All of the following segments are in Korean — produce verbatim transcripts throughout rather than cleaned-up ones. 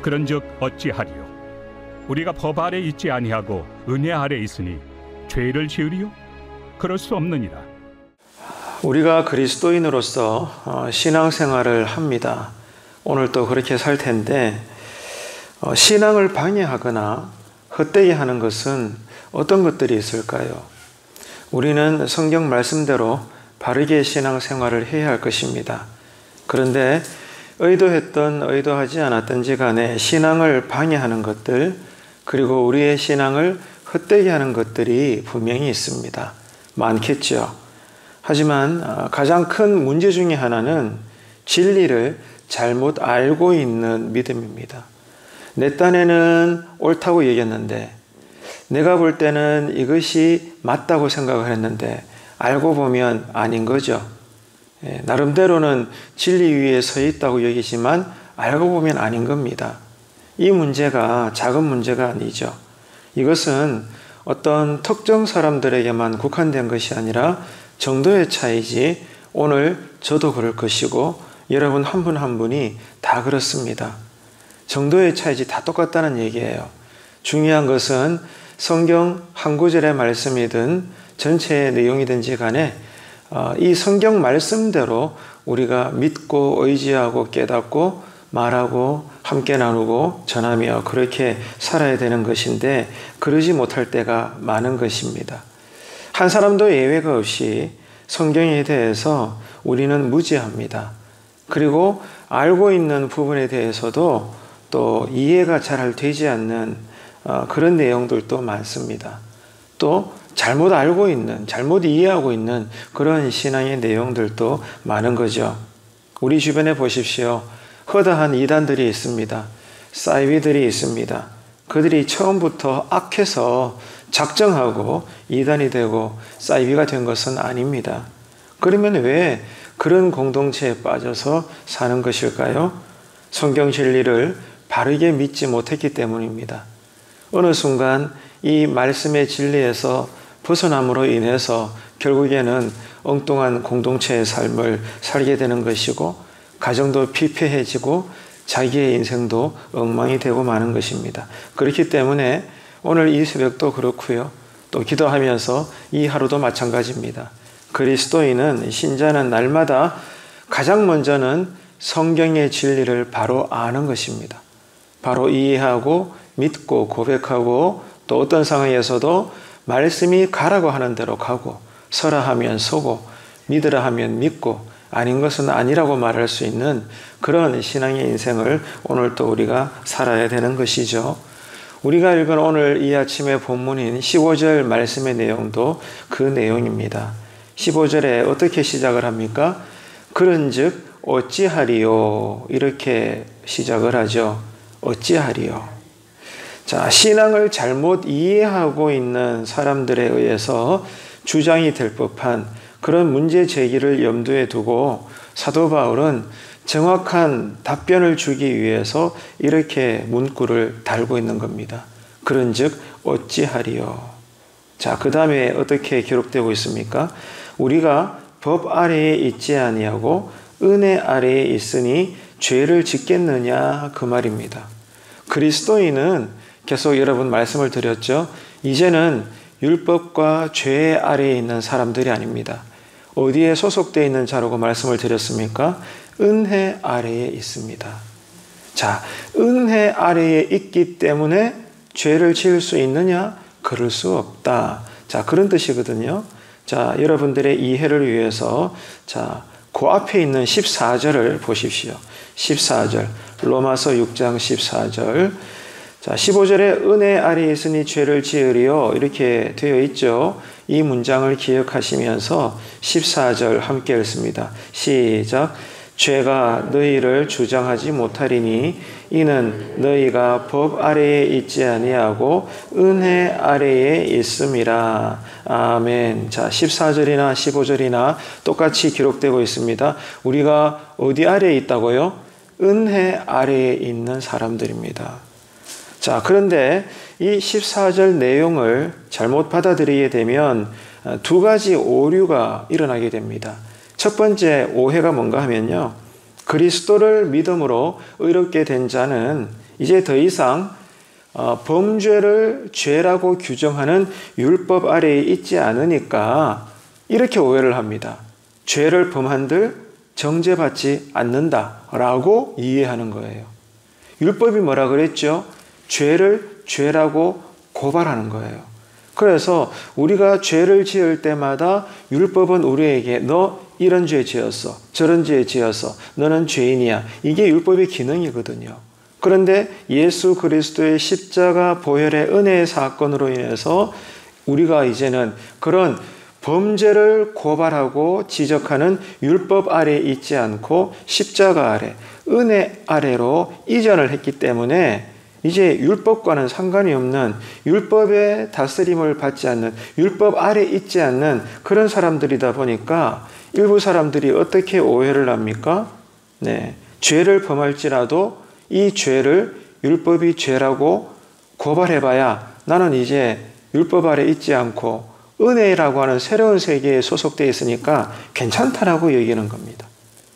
그런즉 어찌하리요? 우리가 법 아래 있지 아니하고 은혜 아래 있으니 죄를 지으리요? 그럴 수 없느니라. 우리가 그리스도인으로서 신앙생활을 합니다. 오늘 또 그렇게 살 텐데, 신앙을 방해하거나 헛되게 하는 것은 어떤 것들이 있을까요? 우리는 성경 말씀대로 바르게 신앙생활을 해야 할 것입니다. 그런데 의도했던 의도하지 않았던지 간에 신앙을 방해하는 것들, 그리고 우리의 신앙을 헛되게 하는 것들이 분명히 있습니다. 많겠죠. 하지만 가장 큰 문제 중에 하나는 진리를 잘못 알고 있는 믿음입니다. 내 딴에는 옳다고 얘기했는데, 내가 볼 때는 이것이 맞다고 생각을 했는데 알고 보면 아닌 거죠. 나름대로는 진리 위에 서 있다고 여기지만 알고 보면 아닌 겁니다. 이 문제가 작은 문제가 아니죠. 이것은 어떤 특정 사람들에게만 국한된 것이 아니라 정도의 차이지, 오늘 저도 그럴 것이고 여러분 한 분 한 분이 다 그렇습니다. 정도의 차이지 다 똑같다는 얘기예요. 중요한 것은 성경 한 구절의 말씀이든 전체의 내용이든지 간에 이 성경 말씀대로 우리가 믿고 의지하고 깨닫고 말하고 함께 나누고 전하며 그렇게 살아야 되는 것인데, 그러지 못할 때가 많은 것입니다. 한 사람도 예외가 없이 성경에 대해서 우리는 무지합니다. 그리고 알고 있는 부분에 대해서도 또 이해가 잘 되지 않는 그런 내용들도 많습니다. 또 잘못 알고 있는, 잘못 이해하고 있는 그런 신앙의 내용들도 많은 거죠. 우리 주변에 보십시오. 허다한 이단들이 있습니다. 사이비들이 있습니다. 그들이 처음부터 악해서 작정하고 이단이 되고 사이비가 된 것은 아닙니다. 그러면 왜 그런 공동체에 빠져서 사는 것일까요? 성경 진리를 바르게 믿지 못했기 때문입니다. 어느 순간 이 말씀의 진리에서 벗어남으로 인해서 결국에는 엉뚱한 공동체의 삶을 살게 되는 것이고, 가정도 피폐해지고 자기의 인생도 엉망이 되고 마는 것입니다. 그렇기 때문에 오늘 이 새벽도 그렇고요. 또 기도하면서 이 하루도 마찬가지입니다. 그리스도인은, 신자는 날마다 가장 먼저는 성경의 진리를 바로 아는 것입니다. 바로 이해하고 믿고 고백하고, 또 어떤 상황에서도 말씀이 가라고 하는 대로 가고, 서라 하면 서고, 믿으라 하면 믿고, 아닌 것은 아니라고 말할 수 있는 그런 신앙의 인생을 오늘 또 우리가 살아야 되는 것이죠. 우리가 읽은 오늘 이 아침의 본문인 십오 절 말씀의 내용도 그 내용입니다. 십오 절에 어떻게 시작을 합니까? 그런즉 어찌하리요? 이렇게 시작을 하죠. 어찌하리요? 자, 신앙을 잘못 이해하고 있는 사람들에 의해서 주장이 될 법한 그런 문제 제기를 염두에 두고 사도 바울은 정확한 답변을 주기 위해서 이렇게 문구를 달고 있는 겁니다. 그런즉 어찌하리요? 자, 그 다음에 어떻게 기록되고 있습니까? 우리가 법 아래에 있지 아니하고 은혜 아래에 있으니 죄를 짓겠느냐, 그 말입니다. 그리스도인은 계속 여러분 말씀을 드렸죠. 이제는 율법과 죄 아래에 있는 사람들이 아닙니다. 어디에 소속되어 있는 자라고 말씀을 드렸습니까? 은혜 아래에 있습니다. 자, 은혜 아래에 있기 때문에 죄를 지을 수 있느냐? 그럴 수 없다. 자, 그런 뜻이거든요. 자, 여러분들의 이해를 위해서 자, 그 앞에 있는 십사 절을 보십시오. 십사 절, 로마서 육 장 십사 절. 자, 십오 절에 은혜 아래에 있으니 죄를 지으리요, 이렇게 되어 있죠. 이 문장을 기억하시면서 십사 절 함께 읽습니다. 시작. 죄가 너희를 주장하지 못하리니 이는 너희가 법 아래에 있지 아니하고 은혜 아래에 있음이라. 아멘. 자, 십사 절이나 십오 절이나 똑같이 기록되고 있습니다. 우리가 어디 아래에 있다고요? 은혜 아래에 있는 사람들입니다. 자, 그런데 이 십사 절 내용을 잘못 받아들이게 되면 두 가지 오류가 일어나게 됩니다. 첫 번째 오해가 뭔가 하면요, 그리스도를 믿음으로 의롭게 된 자는 이제 더 이상 어, 범죄를 죄라고 규정하는 율법 아래에 있지 않으니까 이렇게 오해를 합니다. 죄를 범한들 정죄받지 않는다라고 이해하는 거예요. 율법이 뭐라 그랬죠? 죄를 죄라고 고발하는 거예요. 그래서 우리가 죄를 지을 때마다 율법은 우리에게 너 이런 죄 지었어, 저런 죄 지었어, 너는 죄인이야. 이게 율법의 기능이거든요. 그런데 예수 그리스도의 십자가 보혈의 은혜의 사건으로 인해서 우리가 이제는 그런 범죄를 고발하고 지적하는 율법 아래에 있지 않고 십자가 아래, 은혜 아래로 이전을 했기 때문에 이제 율법과는 상관이 없는, 율법의 다스림을 받지 않는, 율법 아래 있지 않는 그런 사람들이다 보니까 일부 사람들이 어떻게 오해를 합니까? 네, 죄를 범할지라도 이 죄를 율법이 죄라고 고발해봐야 나는 이제 율법 아래 있지 않고 은혜라고 하는 새로운 세계에 소속되어 있으니까 괜찮다라고 얘기하는 겁니다.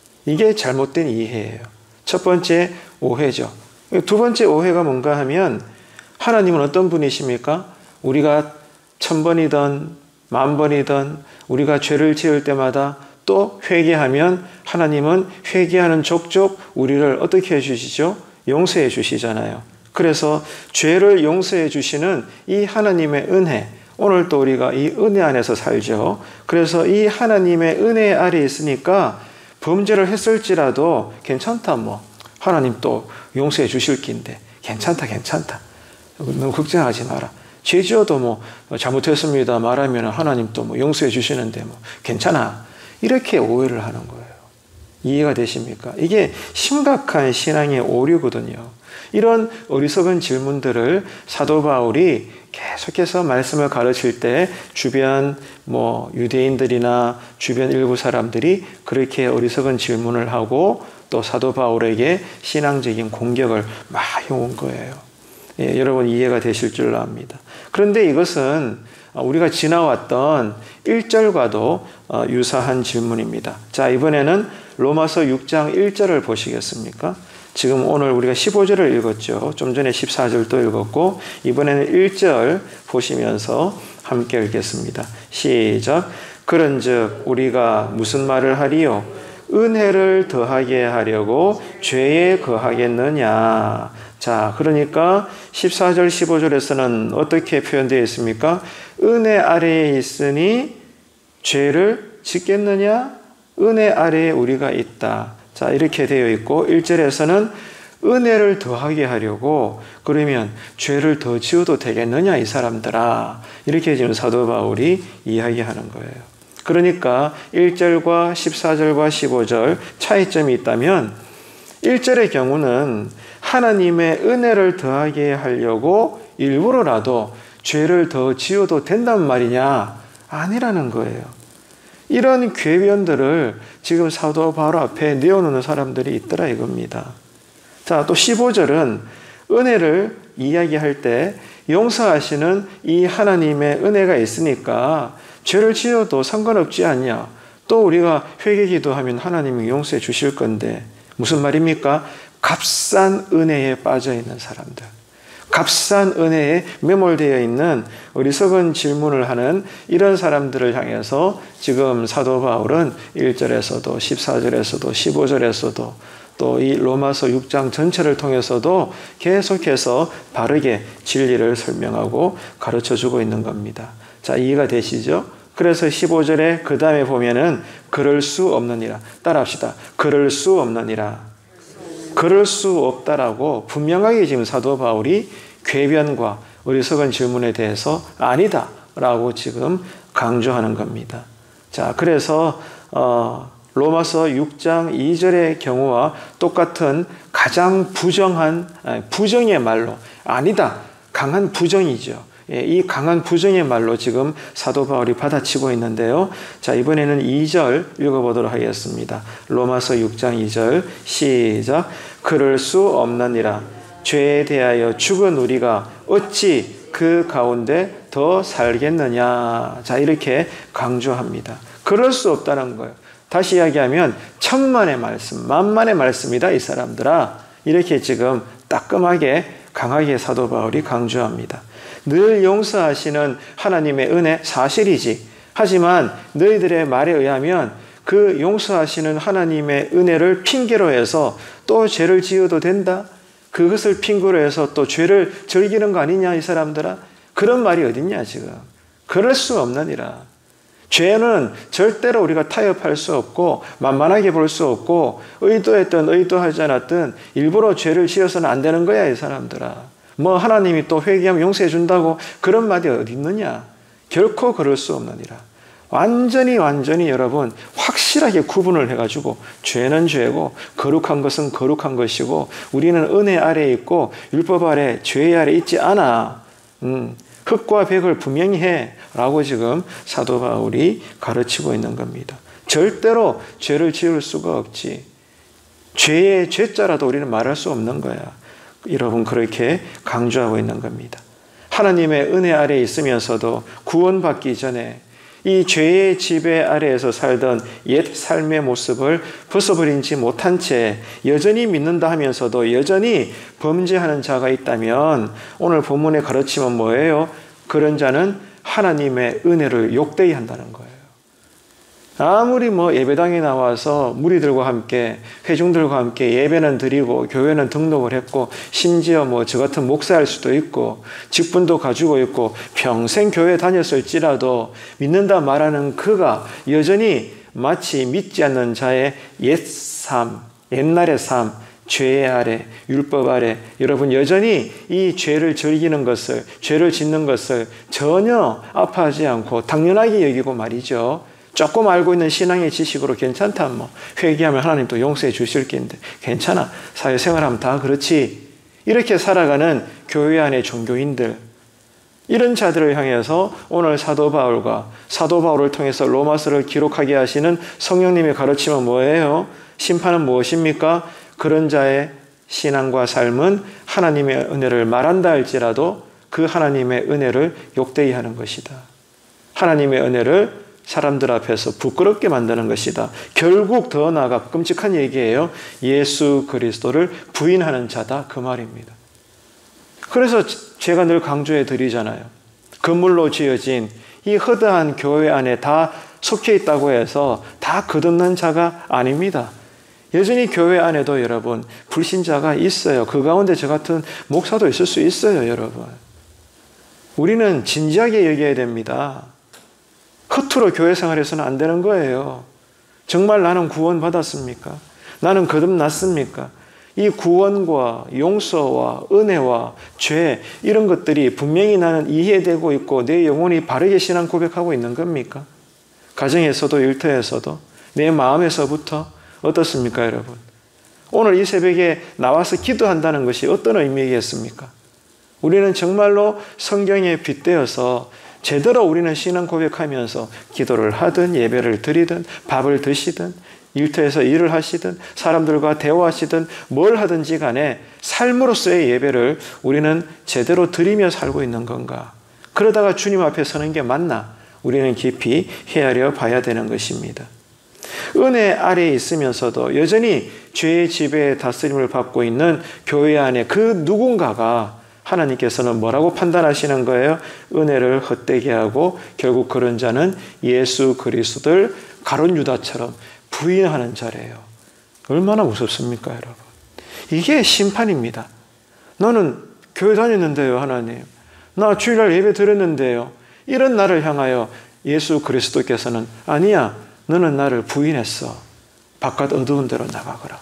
이게 잘못된 이해예요. 첫 번째 오해죠. 두 번째 오해가 뭔가 하면 하나님은 어떤 분이십니까? 우리가 천 번이든 만 번이든 우리가 죄를 지을 때마다 또 회개하면 하나님은 회개하는 족족 우리를 어떻게 해주시죠? 용서해 주시잖아요. 그래서 죄를 용서해 주시는 이 하나님의 은혜, 오늘 또 우리가 이 은혜 안에서 살죠. 그래서 이 하나님의 은혜 아래 있으니까 범죄를 했을지라도 괜찮다, 뭐 하나님 또 용서해 주실 긴데 괜찮다 괜찮다 너무 걱정하지 마라. 죄 지어도 뭐 잘못했습니다 말하면 하나님 또 뭐 용서해 주시는데 뭐 괜찮아, 이렇게 오해를 하는 거예요. 이해가 되십니까? 이게 심각한 신앙의 오류거든요. 이런 어리석은 질문들을 사도 바울이 계속해서 말씀을 가르칠 때 주변 뭐 유대인들이나 주변 일부 사람들이 그렇게 어리석은 질문을 하고 또 사도 바울에게 신앙적인 공격을 막 해온 거예요. 예, 여러분 이해가 되실 줄 압니다. 그런데 이것은 우리가 지나왔던 일 절과도 유사한 질문입니다. 자, 이번에는 로마서 육 장 일 절을 보시겠습니까? 지금 오늘 우리가 십오 절을 읽었죠. 좀 전에 십사 절도 읽었고 이번에는 일 절 보시면서 함께 읽겠습니다. 시작. 그런즉 우리가 무슨 말을 하리요? 은혜를 더하게 하려고 죄에 거하겠느냐? 자, 그러니까 십사 절 십오 절에서는 어떻게 표현되어 있습니까? 은혜 아래에 있으니 죄를 짓겠느냐? 은혜 아래에 우리가 있다. 자, 이렇게 되어 있고 일 절에서는 은혜를 더하게 하려고 그러면 죄를 더 지어도 되겠느냐 이 사람들아, 이렇게 지금 사도 바울이 이야기하는 거예요. 그러니까 일 절과 십사 절과 십오 절 차이점이 있다면 일 절의 경우는 하나님의 은혜를 더하게 하려고 일부러라도 죄를 더 지어도 된단 말이냐? 아니라는 거예요. 이런 궤변들을 지금 사도 바울 앞에 내어놓는 사람들이 있더라 이겁니다. 자, 또 십오 절은 은혜를 이야기할 때 용서하시는 이 하나님의 은혜가 있으니까 죄를 지어도 상관없지 않냐. 또 우리가 회개 기도하면 하나님이 용서해 주실 건데 무슨 말입니까? 값싼 은혜에 빠져 있는 사람들, 값싼 은혜에 매몰되어 있는 어리석은 질문을 하는 이런 사람들을 향해서 지금 사도 바울은 일 절에서도 십사 절에서도 십오 절에서도 또 이 로마서 육 장 전체를 통해서도 계속해서 바르게 진리를 설명하고 가르쳐주고 있는 겁니다. 자, 이해가 되시죠? 그래서 십오 절에 그 다음에 보면은 그럴 수 없느니라. 따라합시다. 그럴 수 없느니라. 그럴 수 없다라고 분명하게 지금 사도 바울이 궤변과 어리석은 질문에 대해서 아니다 라고 지금 강조하는 겁니다. 자, 그래서 어, 로마서 육 장 이 절의 경우와 똑같은 가장 부정한 아니, 부정의 말로 아니다, 강한 부정이죠. 예, 이 강한 부정의 말로 지금 사도 바울이 받아치고 있는데요. 자, 이번에는 이 절 읽어보도록 하겠습니다. 로마서 육 장 이 절 시작. 그럴 수 없느니라. 죄에 대하여 죽은 우리가 어찌 그 가운데 더 살겠느냐. 자, 이렇게 강조합니다. 그럴 수 없다는 거예요. 다시 이야기하면 천만의 말씀, 만만의 말씀이다 이 사람들아. 이렇게 지금 따끔하게 강하게 사도 바울이 강조합니다. 늘 용서하시는 하나님의 은혜 사실이지. 하지만 너희들의 말에 의하면 그 용서하시는 하나님의 은혜를 핑계로 해서 또 죄를 지어도 된다? 그것을 핑계로 해서 또 죄를 즐기는 거 아니냐 이 사람들아? 그런 말이 어딨냐 지금. 그럴 수 없느니라. 죄는 절대로 우리가 타협할 수 없고 만만하게 볼 수 없고 의도했든 의도하지 않았든 일부러 죄를 지어서는 안 되는 거야 이 사람들아. 뭐 하나님이 또 회개하면 용서해 준다고 그런 말이 어디 있느냐. 결코 그럴 수 없느니라. 완전히 완전히 여러분 확실하게 구분을 해가지고 죄는 죄고 거룩한 것은 거룩한 것이고 우리는 은혜 아래에 있고 율법 아래 죄 아래 있지 않아. 음, 흙과 백을 분명히 해 라고 지금 사도 바울이 가르치고 있는 겁니다. 절대로 죄를 지을 수가 없지. 죄의 죄자라도 우리는 말할 수 없는 거야. 여러분 그렇게 강조하고 있는 겁니다. 하나님의 은혜 아래에 있으면서도 구원받기 전에 이 죄의 지배 아래에서 살던 옛 삶의 모습을 벗어버리지 못한 채 여전히 믿는다 하면서도 여전히 범죄하는 자가 있다면 오늘 본문의 가르침은 뭐예요? 그런 자는 하나님의 은혜를 욕되이 한다는 거예요. 아무리 뭐 예배당에 나와서 무리들과 함께 회중들과 함께 예배는 드리고 교회는 등록을 했고 심지어 뭐 저 같은 목사일 수도 있고 직분도 가지고 있고 평생 교회 다녔을지라도 믿는다 말하는 그가 여전히 마치 믿지 않는 자의 옛삶, 옛날의 삶, 죄 아래, 율법 아래 여러분 여전히 이 죄를 즐기는 것을, 죄를 짓는 것을 전혀 아파하지 않고 당연하게 여기고 말이죠. 조금 알고 있는 신앙의 지식으로 괜찮다. 뭐 회개하면 하나님 또 용서해 주실 텐데 괜찮아. 사회생활하면 다 그렇지. 이렇게 살아가는 교회 안의 종교인들 이런 자들을 향해서 오늘 사도 바울과 사도 바울을 통해서 로마서를 기록하게 하시는 성령님의 가르침은 뭐예요? 심판은 무엇입니까? 그런 자의 신앙과 삶은 하나님의 은혜를 말한다 할지라도 그 하나님의 은혜를 욕되이 하는 것이다. 하나님의 은혜를 사람들 앞에서 부끄럽게 만드는 것이다. 결국 더 나아가 끔찍한 얘기예요. 예수 그리스도를 부인하는 자다. 그 말입니다. 그래서 제가 늘 강조해 드리잖아요. 건물로 지어진 이 허다한 교회 안에 다 속해 있다고 해서 다 거듭난 자가 아닙니다. 여전히 교회 안에도 여러분 불신자가 있어요. 그 가운데 저 같은 목사도 있을 수 있어요. 여러분. 우리는 진지하게 여겨야 됩니다. 허투루 교회 생활에서는 안 되는 거예요. 정말 나는 구원받았습니까? 나는 거듭났습니까? 이 구원과 용서와 은혜와 죄 이런 것들이 분명히 나는 이해되고 있고 내 영혼이 바르게 신앙 고백하고 있는 겁니까? 가정에서도 일터에서도 내 마음에서부터 어떻습니까 여러분? 오늘 이 새벽에 나와서 기도한다는 것이 어떤 의미겠습니까? 우리는 정말로 성경에 빗대어서 제대로 우리는 신앙 고백하면서 기도를 하든 예배를 드리든 밥을 드시든 일터에서 일을 하시든 사람들과 대화하시든 뭘 하든지 간에 삶으로서의 예배를 우리는 제대로 드리며 살고 있는 건가? 그러다가 주님 앞에 서는 게 맞나? 우리는 깊이 헤아려 봐야 되는 것입니다. 은혜 아래에 있으면서도 여전히 죄의 지배에 다스림을 받고 있는 교회 안에 그 누군가가 하나님께서는 뭐라고 판단하시는 거예요? 은혜를 헛되게 하고 결국 그런 자는 예수 그리스도를 가룟 유다처럼 부인하는 자래요. 얼마나 무섭습니까 여러분? 이게 심판입니다. 나는 교회 다녔는데요 하나님. 나 주일날 예배 드렸는데요. 이런 나를 향하여 예수 그리스도께서는 아니야. 너는 나를 부인했어. 바깥 어두운 데로 나가거라.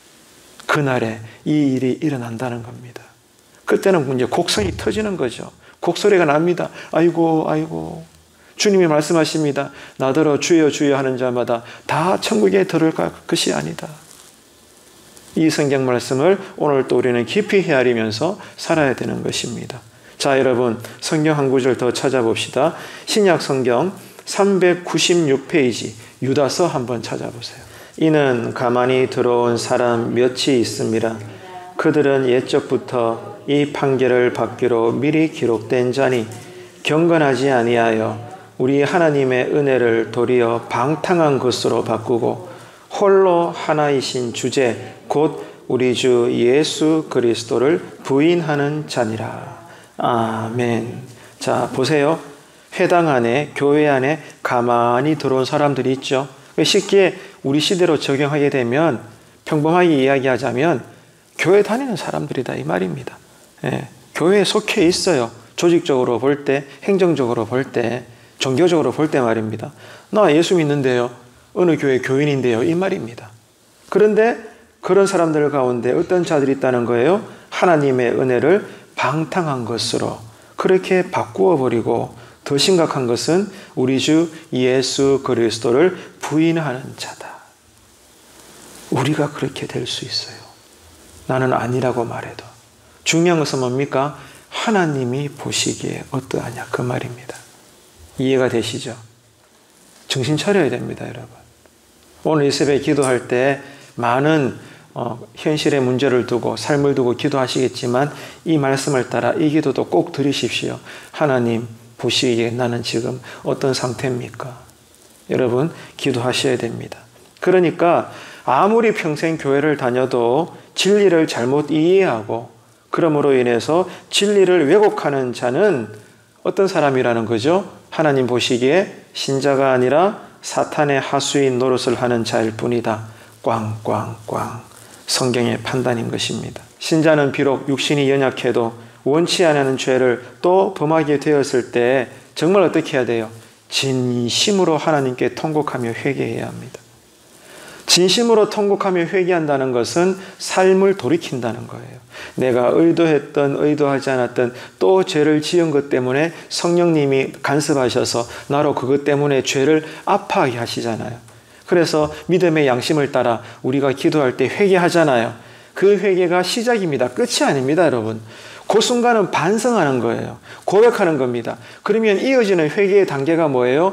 그날에 이 일이 일어난다는 겁니다. 그때는 이제 곡성이 터지는 거죠. 곡소리가 납니다. 아이고 아이고 주님이 말씀하십니다. 나더러 주여 주여 하는 자마다 다 천국에 들어갈 것이 아니다. 이 성경 말씀을 오늘 또 우리는 깊이 헤아리면서 살아야 되는 것입니다. 자 여러분 성경 한 구절 더 찾아봅시다. 신약 성경 삼백구십육 페이지 유다서 한번 찾아보세요. 이는 가만히 들어온 사람 몇이 있습니다. 그들은 옛적부터 이 판결을 받기로 미리 기록된 자니 경건하지 아니하여 우리 하나님의 은혜를 도리어 방탕한 것으로 바꾸고 홀로 하나이신 주제 곧 우리 주 예수 그리스도를 부인하는 자니라. 아멘. 자, 보세요. 회당 안에, 교회 안에 가만히 들어온 사람들이 있죠. 쉽게 우리 시대로 적용하게 되면, 평범하게 이야기하자면 교회 다니는 사람들이다 이 말입니다. 예, 교회에 속해 있어요. 조직적으로 볼 때, 행정적으로 볼 때, 종교적으로 볼 때 말입니다. 나 예수 믿는데요. 어느 교회 교인인데요. 이 말입니다. 그런데 그런 사람들 가운데 어떤 자들이 있다는 거예요? 하나님의 은혜를 방탕한 것으로 그렇게 바꾸어 버리고, 더 심각한 것은 우리 주 예수 그리스도를 부인하는 자다. 우리가 그렇게 될 수 있어요. 나는 아니라고 말해도. 중요한 것은 뭡니까? 하나님이 보시기에 어떠하냐 그 말입니다. 이해가 되시죠? 정신 차려야 됩니다, 여러분. 오늘 이 새벽에 기도할 때 많은 어, 현실의 문제를 두고 삶을 두고 기도하시겠지만 이 말씀을 따라 이 기도도 꼭 드리십시오. 하나님 보시기에 나는 지금 어떤 상태입니까? 여러분 기도하셔야 됩니다. 그러니까 아무리 평생 교회를 다녀도 진리를 잘못 이해하고 그러므로 인해서 진리를 왜곡하는 자는 어떤 사람이라는 거죠? 하나님 보시기에 신자가 아니라 사탄의 하수인 노릇을 하는 자일 뿐이다. 꽝꽝꽝. 성경의 판단인 것입니다. 신자는 비록 육신이 연약해도 원치 않는 죄를 또 범하게 되었을 때 정말 어떻게 해야 돼요? 진심으로 하나님께 통곡하며 회개해야 합니다. 진심으로 통곡하며 회개한다는 것은 삶을 돌이킨다는 거예요. 내가 의도했던 의도하지 않았던 또 죄를 지은 것 때문에 성령님이 간섭하셔서 나로 그것 때문에 죄를 아파하게 하시잖아요. 그래서 믿음의 양심을 따라 우리가 기도할 때 회개하잖아요. 그 회개가 시작입니다. 끝이 아닙니다, 여러분. 그 순간은 반성하는 거예요. 고백하는 겁니다. 그러면 이어지는 회개의 단계가 뭐예요?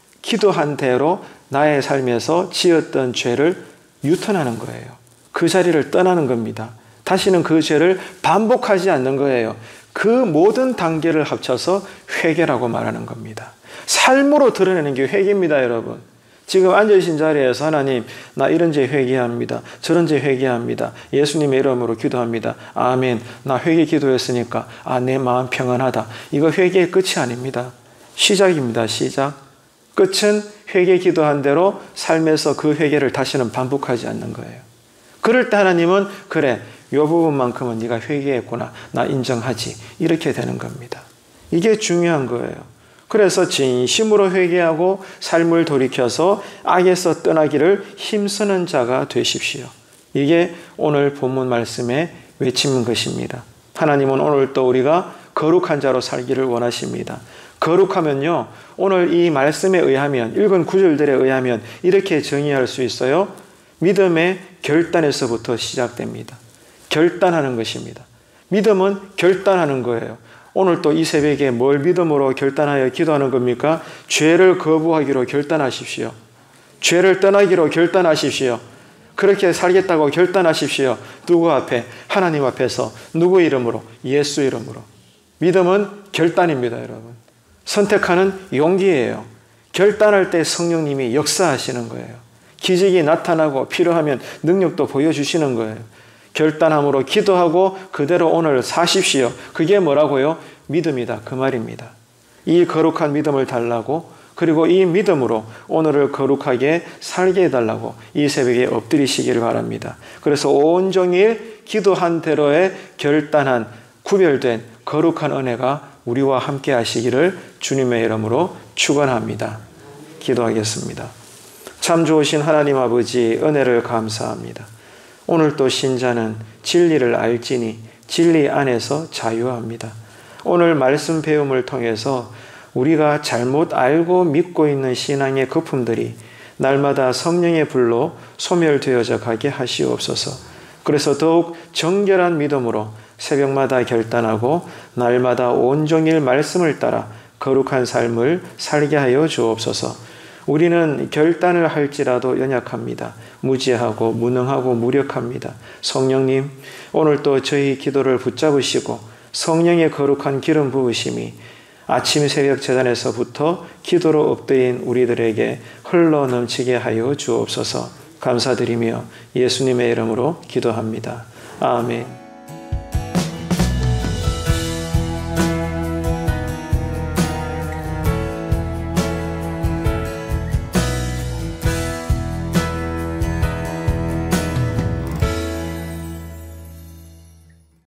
기도한 대로 나의 삶에서 지었던 죄를 유턴하는 거예요. 그 자리를 떠나는 겁니다. 다시는 그 죄를 반복하지 않는 거예요. 그 모든 단계를 합쳐서 회개라고 말하는 겁니다. 삶으로 드러내는 게 회개입니다, 여러분. 지금 앉으신 자리에서 하나님, 나 이런 죄 회개합니다. 저런 죄 회개합니다. 예수님의 이름으로 기도합니다. 아멘. 나 회개 기도했으니까 아, 내 마음 평안하다. 이거 회개의 끝이 아닙니다. 시작입니다. 시작. 끝은 회개 기도한 대로 삶에서 그 회개를 다시는 반복하지 않는 거예요. 그럴 때 하나님은 그래, 이 부분만큼은 네가 회개했구나. 나 인정하지. 이렇게 되는 겁니다. 이게 중요한 거예요. 그래서 진심으로 회개하고 삶을 돌이켜서 악에서 떠나기를 힘쓰는 자가 되십시오. 이게 오늘 본문 말씀의 외침인 것입니다. 하나님은 오늘 또 우리가 거룩한 자로 살기를 원하십니다. 거룩하면요, 오늘 이 말씀에 의하면, 읽은 구절들에 의하면 이렇게 정의할 수 있어요. 믿음의 결단에서부터 시작됩니다. 결단하는 것입니다. 믿음은 결단하는 거예요. 오늘 또 이 새벽에 뭘 믿음으로 결단하여 기도하는 겁니까? 죄를 거부하기로 결단하십시오. 죄를 떠나기로 결단하십시오. 그렇게 살겠다고 결단하십시오. 누구 앞에? 하나님 앞에서. 누구 이름으로? 예수 이름으로. 믿음은 결단입니다, 여러분. 선택하는 용기예요. 결단할 때 성령님이 역사하시는 거예요. 기적이 나타나고 필요하면 능력도 보여주시는 거예요. 결단함으로 기도하고 그대로 오늘 사십시오. 그게 뭐라고요? 믿음이다. 그 말입니다. 이 거룩한 믿음을 달라고, 그리고 이 믿음으로 오늘을 거룩하게 살게 해달라고 이 새벽에 엎드리시기를 바랍니다. 그래서 온종일 기도한 대로의 결단한 구별된 거룩한 은혜가 우리와 함께 하시기를 주님의 이름으로 축원합니다. 기도하겠습니다. 참 좋으신 하나님 아버지, 은혜를 감사합니다. 오늘 또 신자는 진리를 알지니 진리 안에서 자유합니다. 오늘 말씀 배움을 통해서 우리가 잘못 알고 믿고 있는 신앙의 거품들이 날마다 성령의 불로 소멸되어져 가게 하시옵소서. 그래서 더욱 정결한 믿음으로 새벽마다 결단하고 날마다 온종일 말씀을 따라 거룩한 삶을 살게 하여 주옵소서. 우리는 결단을 할지라도 연약합니다. 무지하고 무능하고 무력합니다. 성령님, 오늘 또 저희 기도를 붙잡으시고 성령의 거룩한 기름 부으심이 아침 새벽 제단에서부터 기도로 엎드린 우리들에게 흘러 넘치게 하여 주옵소서. 감사드리며 예수님의 이름으로 기도합니다. 아멘.